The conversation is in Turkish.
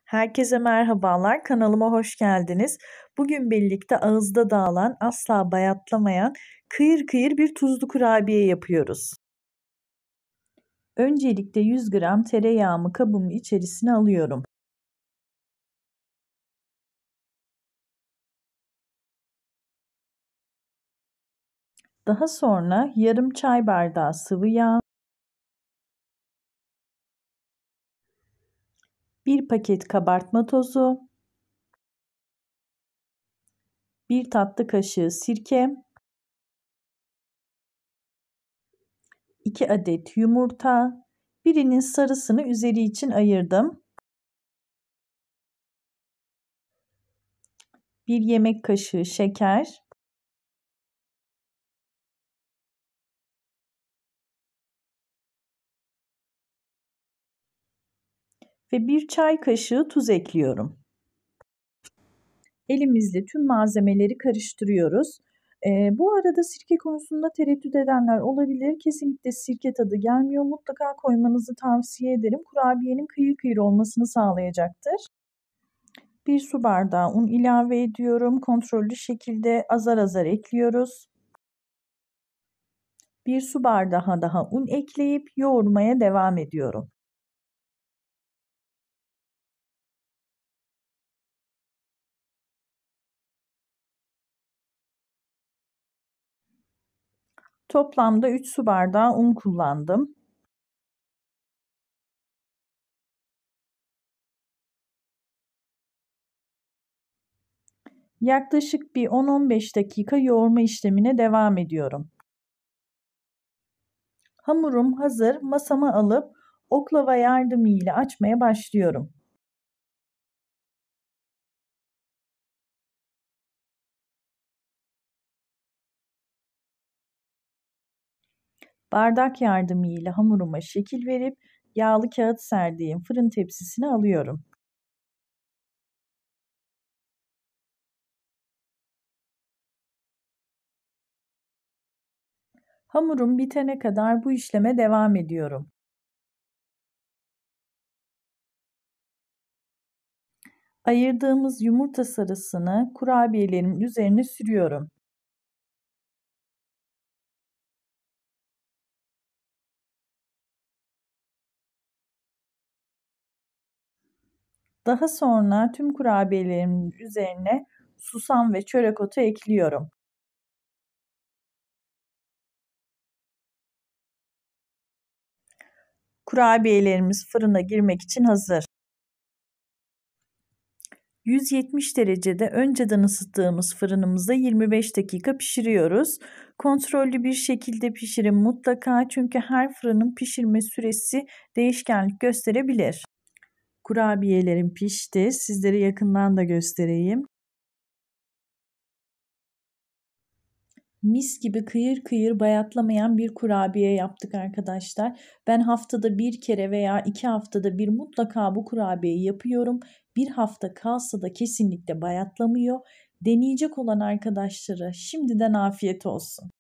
Herkese merhabalar, kanalıma hoş geldiniz. Bugün birlikte ağızda dağılan, asla bayatlamayan, kıyır kıyır bir tuzlu kurabiye yapıyoruz. Öncelikle 100 gram tereyağımı kabımın içerisine alıyorum. Daha sonra yarım çay bardağı sıvı yağ, 1 paket kabartma tozu, 1 tatlı kaşığı sirke, 2 adet yumurta, birinin sarısını üzeri için ayırdım. 1 yemek kaşığı şeker, ve 1 çay kaşığı tuz ekliyorum. Elimizle tüm malzemeleri karıştırıyoruz. Bu arada sirke konusunda tereddüt edenler olabilir. Kesinlikle sirke tadı gelmiyor. Mutlaka koymanızı tavsiye ederim. Kurabiyenin kıyır kıyır olmasını sağlayacaktır. 1 su bardağı un ilave ediyorum. Kontrollü şekilde azar azar ekliyoruz. 1 su bardağı daha un ekleyip yoğurmaya devam ediyorum. Toplamda 3 su bardağı un kullandım. Yaklaşık bir 10-15 dakika yoğurma işlemine devam ediyorum. Hamurum hazır. Masama alıp oklava yardımıyla açmaya başlıyorum. Bardak yardımıyla hamuruma şekil verip yağlı kağıt serdiğim fırın tepsisine alıyorum. Hamurum bitene kadar bu işleme devam ediyorum. Ayırdığımız yumurta sarısını kurabiyelerimin üzerine sürüyorum. Daha sonra tüm kurabiyelerimin üzerine susam ve çörek otu ekliyorum. Kurabiyelerimiz fırına girmek için hazır. 170 derecede önceden ısıttığımız fırınımızda 25 dakika pişiriyoruz. Kontrollü bir şekilde pişirin mutlaka, çünkü her fırının pişirme süresi değişkenlik gösterebilir. Kurabiyelerim pişti. Sizlere yakından da göstereyim. Mis gibi kıyır kıyır bayatlamayan bir kurabiye yaptık arkadaşlar. Ben haftada bir kere veya 2 haftada bir mutlaka bu kurabiyeyi yapıyorum. Bir hafta kalsa da kesinlikle bayatlamıyor. Deneyecek olan arkadaşlara şimdiden afiyet olsun.